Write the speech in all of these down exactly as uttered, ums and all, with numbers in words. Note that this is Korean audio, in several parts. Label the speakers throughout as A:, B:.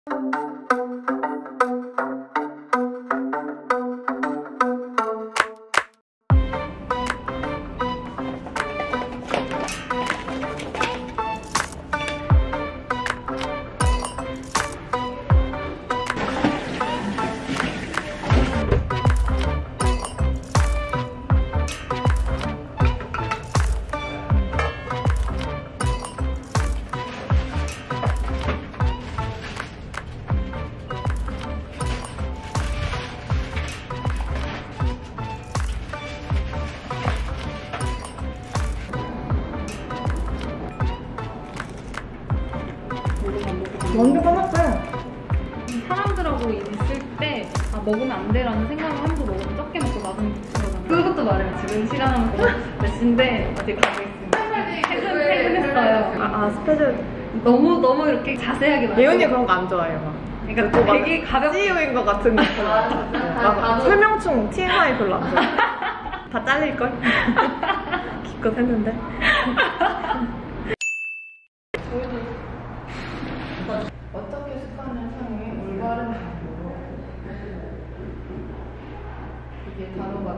A: 완전 까맣다.
B: 사람들하고 있을 때 아, 먹으면 안 돼라는 생각을 하면서 먹으면 적게 먹고 나중에 거잖아요. 그것도 말해요. 지금 시간은 몇 시인데 어디 가고 있습니다. 퇴근, 퇴근했어요.
A: 아, 아 스페셜.
B: 너무 너무 이렇게 자세하게 말해요.
A: 예은이 그런 거 안 좋아해요. 막.
B: 그러니까 되게 가볍게
A: 씨이오인 것 같은 거. 막 설명충 티엠아이 별로 안 좋아해. 다 잘릴걸? 기껏 했는데. 어떻게 습관을 사용해 올바른 방법으로 이게 단어가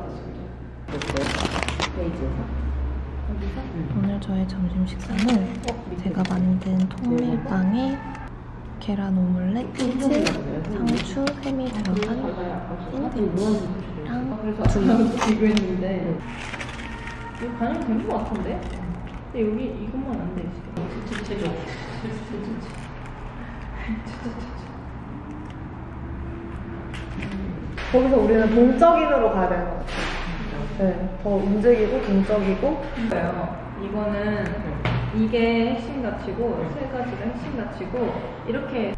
A: 됐어요.
C: 오늘 저의 점심 식사는 제가 만든 통밀빵에 계란 오믈렛, 치즈, 상추, 햄이 들어간 샌드위치랑
B: 그래서 지고 했는데 이거 반영 된 것 같은데? 근데 여기 이것만 안 돼 있어.
A: 거기서 우리는 동적인으로 가야 되는 것 같아요. 네, 더 움직이고 동적이고.
B: 이거는 이게 핵심 가치고 세 가지가 핵심 가치고 이렇게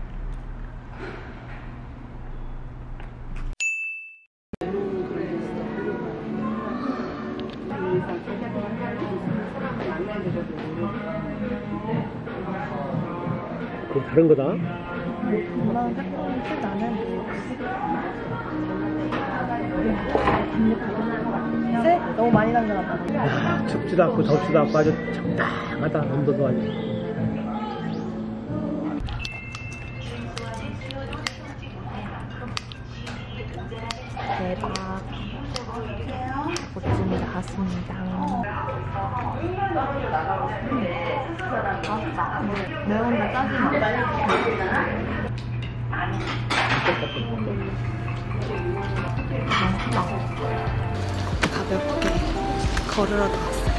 D: 그거 다른 거다?
C: 엄마는 짝꿍이 티 나는
A: 쎄? 너무 많이 남겨놨다.
D: 야, 춥지도 않고 덥지도 않고 아주 적당하다. 온도도 아주.
C: 대박. 멋집니다. 갔습니다.
B: 매운데 짜지 마.
C: 가볍게 걸으러 나왔어요.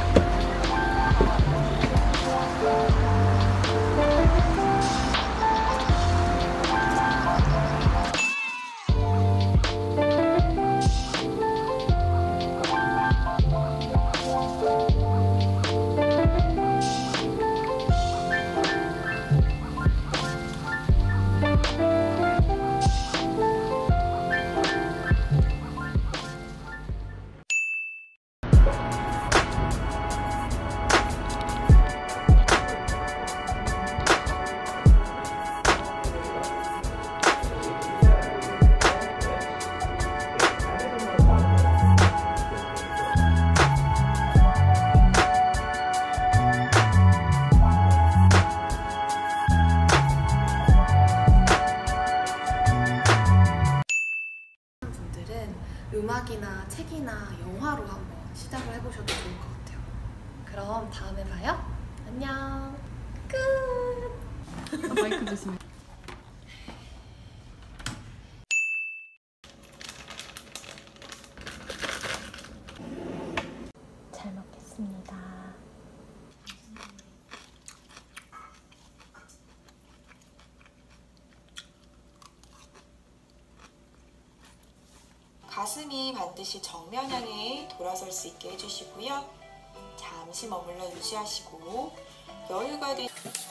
E: 음악이나 책이나 영화로 한번 시작을 해보셔도 좋을 것 같아요. 그럼 다음에 봐요. 안녕. 끝.
B: 아, 마이크 조심.
C: 잘 먹겠습니다.
F: 가슴이 반드시 정면 향해 돌아설 수 있게 해주시고요. 잠시 머물러 유지하시고 여유가 된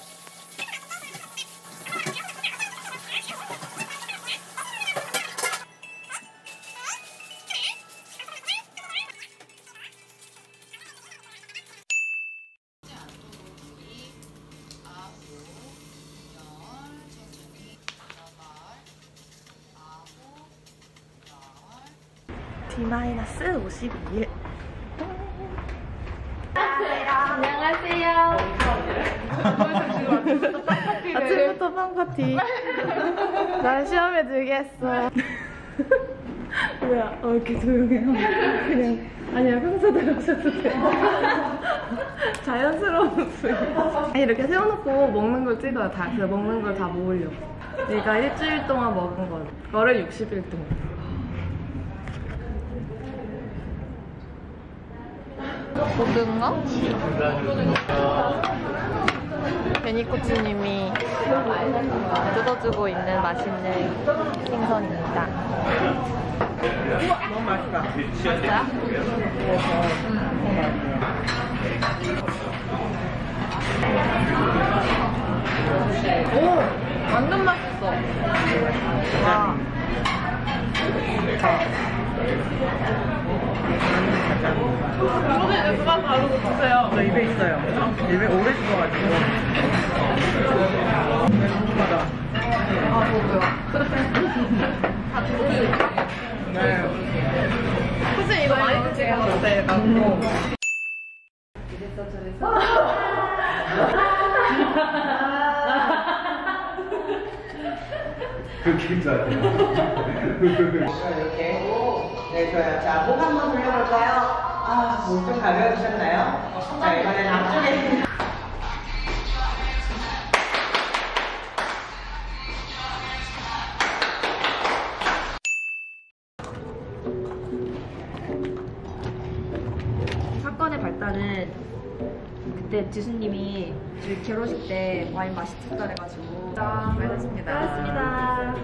A: 디 오십이 일.
B: 안녕하세요.
A: 아침부터 소방 파티. 날 시험에 들게 했어. 뭐야? 어, 이렇게 조용해요. 그냥 아니야, 평소대로 하셔도 돼. 자연스러운 목소리. 이렇게 세워놓고 먹는 걸 찍어요. 다 그래서 먹는 걸 다 모으려고. 내가 일주일 동안 먹은 거, 거를 육십 일 동안. 고등어? 베니코치님이 뜯어주고 있는 맛있는 생선입니다.
D: 너무 맛있다.
A: 맛있어요? 오! 완전 맛있어. 와. 이거는 누가 다루고 주세요.
D: 저 입에 있어요. 입에 오래 있어가지고. 궁금하다.
A: 아, 저도요. 다 드세요.
D: 네.
A: 혹시 이거 많이 드세요? 갖고. 이랬어, 저랬어?
G: 그렇게 좋아요.
H: 이렇게. 네, 좋아요. 자, 목 한번 돌려볼까요? 아, 목 좀 가벼우셨나요? 자, 이번엔 앞쪽에.
I: 사건의 발단은 그때 지수님이 저희 결혼식 때 와인 맛있다 그래가지고
A: 알겠습니다.
I: 알겠습니다.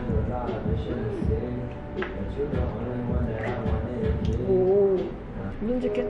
A: 오, 눈치게.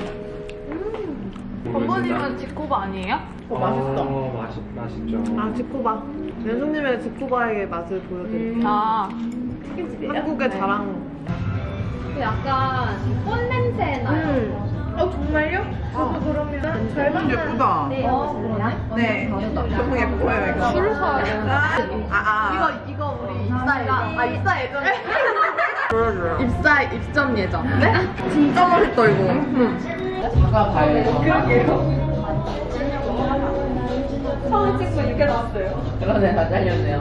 A: 건버님은 지코바 아니에요? 어, 맛있어.
G: 어, 맛있, 맛있죠.
A: 아, 지코바. 연수님의 지코바의 맛을 보여드릴게요. 아, 한국의 자랑.
B: 약간 꽃 냄새 나요.
A: 음. 어, 정말요? 저도 그러면. 잘
D: 너무 예쁘다.
B: 네, 어,
D: 네. 너무 예뻐요, 이거.
B: 줄 서야 돼.
D: 아, 아.
A: 이거, 이거 우리 입사, 아, 입사 예정. 입사, 입점 예정. 네? 진짜 맛있다, 이거. 응.
D: 사과 과일.
A: 그러게요. 처음 찍고 이렇게 나왔어요.
D: 그러네, 다 잘렸네요.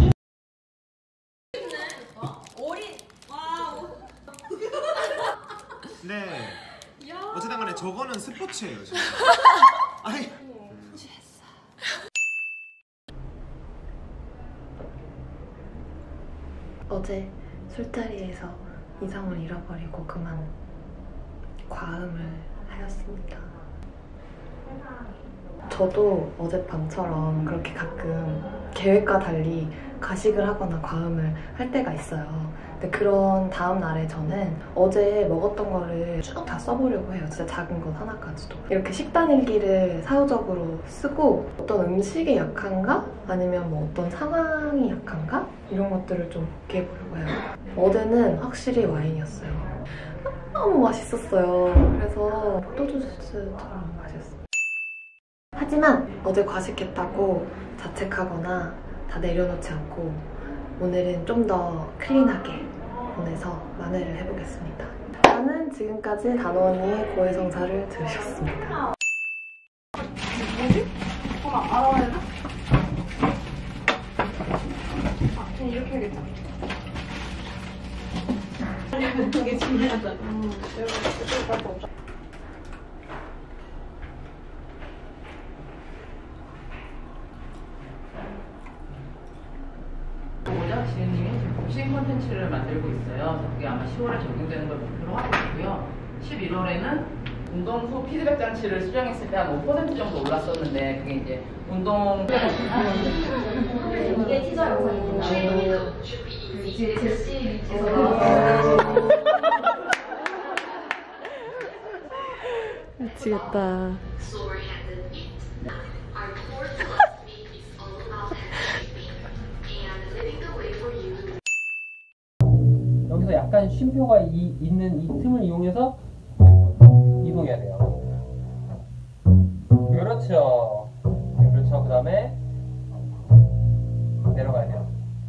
G: 네. 어쨌든 간에 저거는 스포츠예요, 진짜. 아니.
E: 어제 술자리에서 이성을 잃어버리고 그만 과음을 하였습니다. 저도 어젯밤처럼 그렇게 가끔 계획과 달리 가식을 하거나 과음을 할 때가 있어요. 근데 그런 다음 날에 저는 어제 먹었던 거를 쭉 다 써보려고 해요. 진짜 작은 것 하나까지도. 이렇게 식단 일기를 사후적으로 쓰고 어떤 음식에 약한가? 아니면 뭐 어떤 상황이 약한가? 이런 것들을 좀 복귀해보려고 해요. 어제는 확실히 와인이었어요. 너무 맛있었어요. 그래서 포도주스처럼 마셨어요. 하지만 어제 과식했다고 자책하거나 다 내려놓지 않고 오늘은 좀 더 클린하게 보내서 만회를 해보겠습니다. 저는 지금까지 단원이 고해성사를 들으셨습니다.
A: 뭐지? 잠깐만, 알아야 되나? 아, 그냥 이렇게 해야겠다. 이게 중요하다. 음, 내가 그럴 거 없어.
D: 지은님이 복싱 콘텐츠를 만들고 있어요. 그게 아마 시월에 적용되는 걸 목표로 하고 있고요. 십일월에는 운동 후 피드백 장치를 수정했을 때 한 오 퍼센트 정도 올랐었는데 그게 이제 운동
I: 이게 티저 영상이구나. 제시 위치에서
A: 미치겠다.
J: 여기서 약간 쉼표가 이, 있는 이 틈을 이용해서 이동해야 돼요. 그렇죠. 그렇죠. 그 다음에 내려가야 돼요.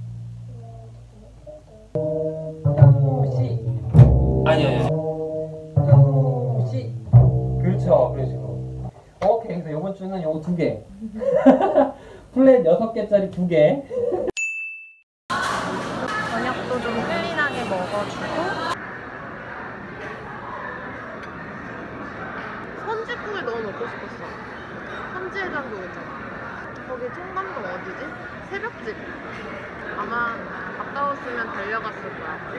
J: 시 아니요. 시 그렇죠. 그런 식으로. 오케이. 그래서 이번 주는 요거 두 개. 플랫 여섯 개짜리 두 개.
A: 저녁도 좀 클린하게 먹어주고. 선지국에 너무 먹고 싶었어. 선지해장국 있잖아. 거기 청담동 어디지? 새벽집. 아마 가까웠으면 달려갔을 거야.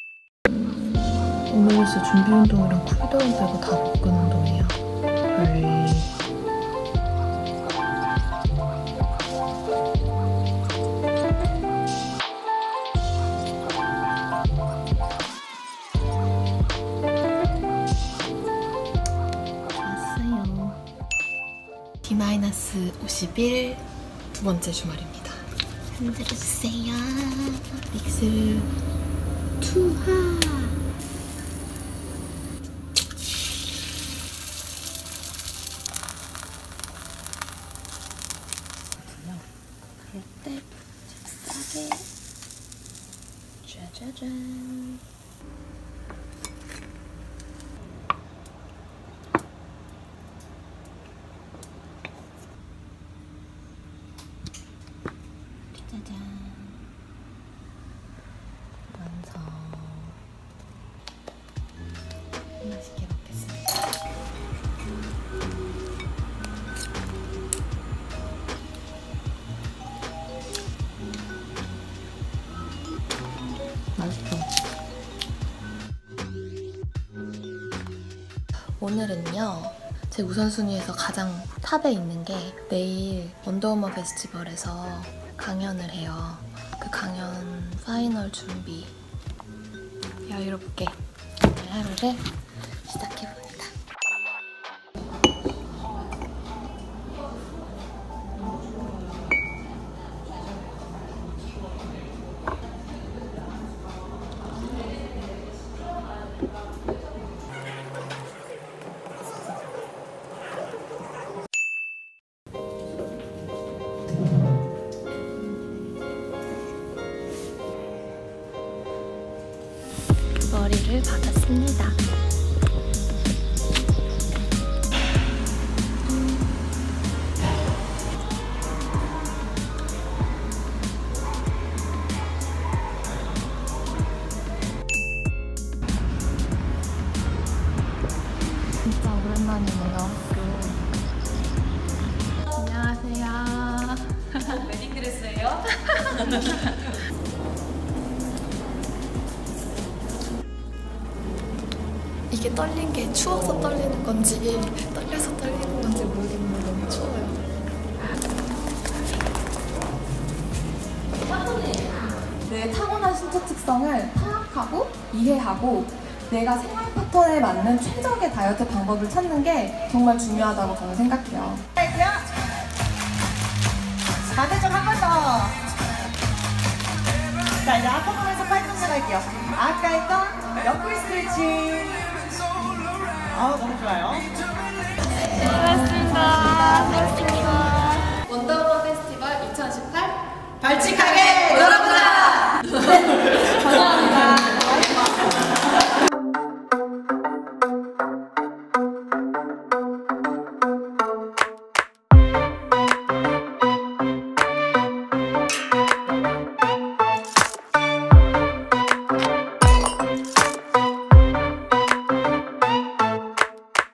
A: 오늘 진짜 준비 운동이랑 쿨다운 빼고 다 복근 운동이야. 빨리. 디 오십일 두 번째 주말입니다. 흔들어주세요. 믹스 투하. 그럴 때 잽싸게 짜자잔. 짜잔. 완성. 맛있게 먹겠습니다. 맛있어. 오늘은요, 제 우선순위에서 가장 탑에 있는 게 내일 원더우먼 페스티벌에서 강연을 해요. 그 강연 파이널 준비 여유롭게 오늘 하루를 시작해봅니다. 머리를 박았습니다. 진짜 오랜만이네요. 안녕하세요.
B: 웨딩드레스예요?
E: 이게 떨린 게 추워서 떨리는 건지 떨려서 떨리는 건지 모르겠는데 너무 추워요.
K: 내 타고난 신체 특성을 파악하고 이해하고 내가 생활 패턴에 맞는 최적의 다이어트 방법을 찾는 게 정말 중요하다고 저는 생각해요.
H: 반대쪽 한 번 더. 자, 이제 앞부분에서 팔뚝 나갈게요. 아까 했던 옆구리 스트레칭. 아, 너무 좋아요.
A: 수고하셨습니다. 수고하셨습니다.